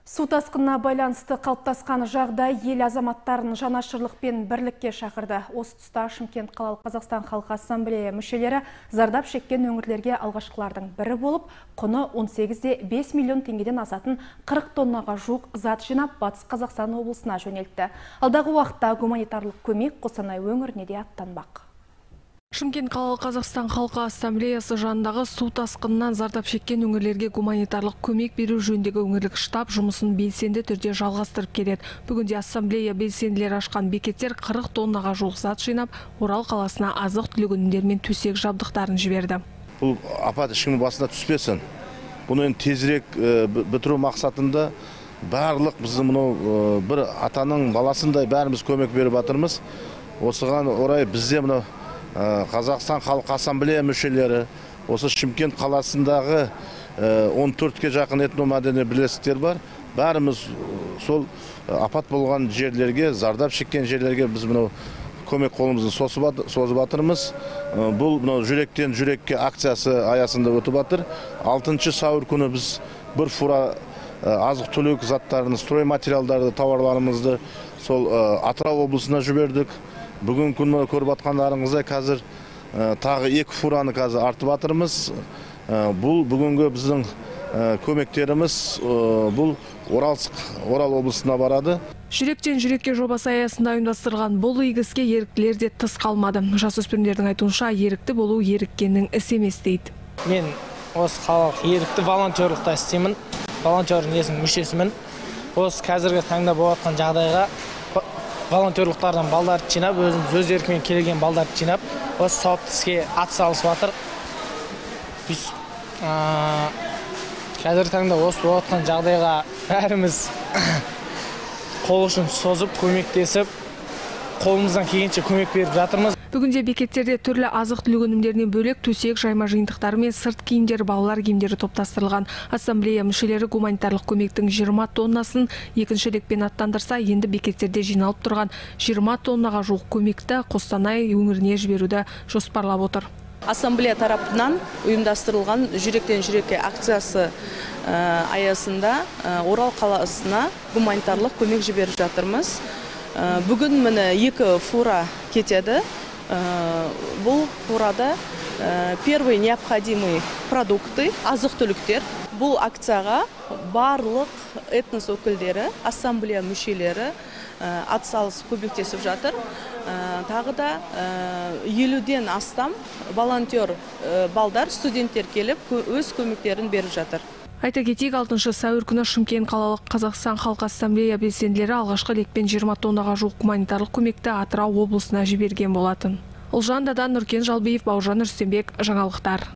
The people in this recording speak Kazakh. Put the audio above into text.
Су тасқынына байланысты қалыптасқан жағдай ел азаматтарын жанашырлық пен бірлікке шақырды. Осы тұста Шымкент қалалық Қазақстан халқы ассамблея мүшелері зардап шеккен өңірлерге алғашқылардың бірі болып, құны 18,5 миллион теңгеден асатын 40 тоннаға жуық зат жинап Батыс Қазақстан облысына жөнелтті. Алдағы уақытта гуманитарлық көмек Қостанай өңіріне де аттанбақ. Шымкент қалалық Қазақстан халқы ассамблеясы жанындағы су тасқынынан зардап шеккен өңірлерге гуманитарлық көмек беру жөніндегі өңірлік штаб жұмысын белсенді түрде жалғастырып келеді. Бүгінде ассамблея белсенділері ашқан бекеттер 40 тоннаға жуық зат жинап, Орал қаласына азық-түлік өнімдері мен төсек жабдықтарын жіберді. Бұл апат ешкімнің басына түспесін. Бұны тезірек бітіру мақсатында барлық біздің бір атаның баласындай бәріміз көмек беріп жатырмыз. Осыған орай бізде Қазақстан халқы ассамблея мүшелері, осы Шымкент қаласындағы 14-ке жақын этномәдени бірлестіктер бар. Бәріміз сол апат болған жерлерге, зардап шеккен жерлерге біз көмек қолымызды созып жатырмыз. Бұл жүректен жүрекке акциясы аясында өтіп жатыр. 6 сәуір күні біз бір фура азық-түлік заттарын, строй материалдарды, тауарларымызды сол Атырау облысына жібердік. Бүгін күні көріп атқандарыңызда қазір тағы 2 фураны қазір артып атырмыз. Бұл бүгінгі біздің көмектеріміз бұл Орал облысына барады. Жүректен жүрекке жобасы аясында ұйымдастырылған бұл игі іске еріктілер де тыс қалмады. Жасөспірімдердің айтуынша, ерікті болу еріккеннің ісі емес дейді. Мен осы қалалық ерікті волонтерлықта істеймін. Волонтер несінің мүшесімін. Осы қазіргі таңда болып жатқан жағдайға волонтерлықтардан балдарды жинап, өз еркімен келген балдарды жинап, осы сауапты іске атсалысып жатыр. Біз қазіргі таңда осы болып жатқан жағдайға бәріміз қол ұшын созып, көмектесіп, қолымыздан келгенше көмек беріп жатырмыз. Бүгінде бекеттерде түрлі азық-түлік өнімдерінен бөлек төсек, жайма жиынтықтары мен сырт киімдері, балалар киімдері топтастырылған. Ассамблея мүшелері гуманитарлық көмектің 20 тоннасын екінші лекпен аттандырса, енді бекеттерде жиналып тұрған 20 тоннаға жуық көмекті Қостанай өңіріне жіберуді жоспарлап отыр. Ассамблея тарапынан ұйымдастырылған жүректен жүрекке акциясы аясында Орал қаласына гуманитарлық көмек жіберіп жатырмыз. Бүгін міне 2 фура кетеді. Бұл фурада первый необходимый продукты, азық-түліктер. Бұл акцияға барлық этнос өкілдері, ассамблея мүшелері атсалысып көмектесіп жатыр. Тағы да 50-ден астам волонтер балдар, студенттер келіп, өз көмектерін беріп жатыр. Айта кетейік, 6 сәуір күні Шымкент қалалық Қазақстан халқы ассамблея белсенділері алғашқы лекпен 20 тоннаға жуық гуманитарлық көмекті Атырау облысына жіберген болатын. Ұлжан Дадан, Нұркен Жалбиев, Бауыржан Үрстенбек, жаңалықтар.